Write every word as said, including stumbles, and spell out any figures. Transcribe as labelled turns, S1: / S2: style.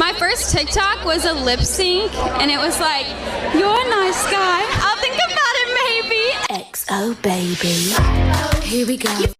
S1: my first TikTok was a lip sync, and it was like, "You're a nice guy. I'll think about it, maybe."
S2: X O baby. Here we go.